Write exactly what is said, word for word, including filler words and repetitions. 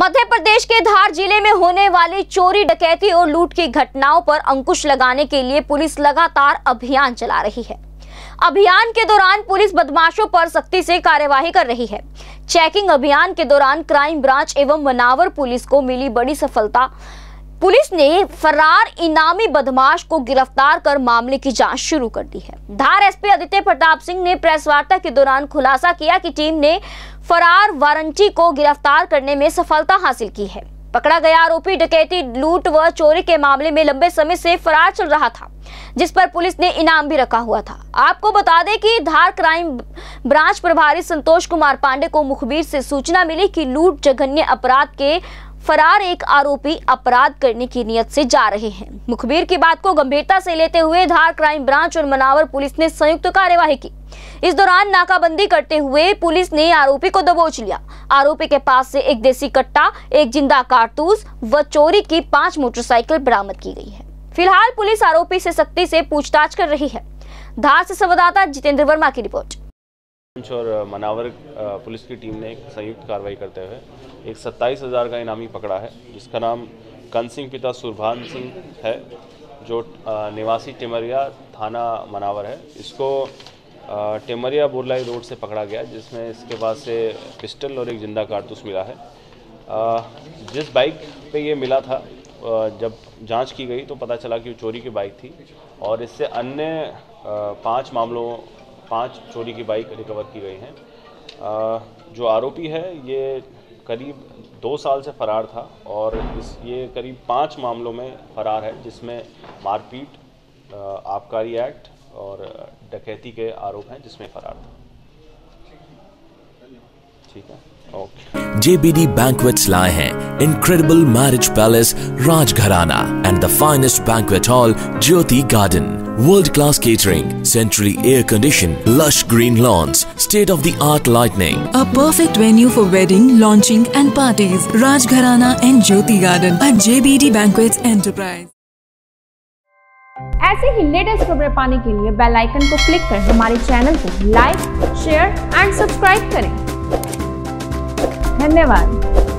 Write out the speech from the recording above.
मध्य प्रदेश के धार जिले में होने वाली चोरी, डकैती और लूट की घटनाओं पर अंकुश लगाने के लिए पुलिस लगातार अभियान चला रही है। अभियान के दौरान पुलिस बदमाशों पर सख्ती से कार्यवाही कर रही है। चेकिंग अभियान के दौरान क्राइम ब्रांच एवं मनावर पुलिस को मिली बड़ी सफलता। पुलिस ने फरार इनामी बदमाश को गिरफ्तार कर मामले की जांच शुरू कर दी है। धार एसपी आदित्य प्रताप सिंह ने प्रेस वार्ता के दौरान खुलासा किया कि टीम ने फरार वारंटी को गिरफ्तार करने में सफलता हासिल की है। पकड़ा गया आरोपी डकैती, लूट व चोरी के मामले में लंबे समय से फरार चल रहा था, जिस पर पुलिस ने इनाम भी रखा हुआ था। आपको बता दें कि धार क्राइम ब्रांच प्रभारी संतोष कुमार पांडे को मुखबिर से सूचना मिली कि लूट जघन्य अपराध के फरार एक आरोपी अपराध करने की नियत से जा रहे हैं। मुखबिर की बात को गंभीरता से लेते हुए धार क्राइम ब्रांच और मनावर पुलिस ने संयुक्त कार्यवाही की। इस दौरान नाकाबंदी करते हुए पुलिस ने आरोपी को दबोच लिया। आरोपी के पास से एक देसी कट्टा, एक जिंदा कारतूस व चोरी की पांच मोटरसाइकिल बरामद की गई है। फिलहाल पुलिस आरोपी से सख्ती से पूछताछ कर रही है। धार से संवाददाता जितेंद्र वर्मा की रिपोर्ट। और मनावर पुलिस की टीम ने एक संयुक्त कार्रवाई करते हुए एक सत्ताईस हजार का इनामी पकड़ा है, जिसका नाम कन सिंह पिता सुरभान सिंह है, जो निवासी टिमरिया थाना मनावर है। इसको टिमरिया बोरलाई रोड से पकड़ा गया, जिसमें इसके पास से पिस्टल और एक जिंदा कारतूस मिला है। जिस बाइक पे ये मिला था, जब जांच की गई तो पता चला कि वो चोरी की बाइक थी और इससे अन्य पांच मामलों पांच चोरी की बाइक रिकवर की गई हैं। जो आरोपी है ये करीब दो साल से फरार था और इस ये करीब पांच मामलों में फरार है, जिसमें मारपीट, आबकारी एक्ट और डकैती के आरोप हैं, जिसमें फरार था। ठीक है, okay. J B D Banquets लाए हैं Incredible Marriage Palace Rajgharana and the finest banquet hall Jyoti Garden. World-class catering, centrally air-conditioned, lush green lawns, state-of-the-art lighting. A perfect venue for wedding, launching and parties. Rajgharana and Jyoti Garden at J B D Banquets Enterprise. ऐसे ही latest खबरें पाने के लिए bell icon को click कर हमारे channel को like, share and subscribe करें। धन्यवाद।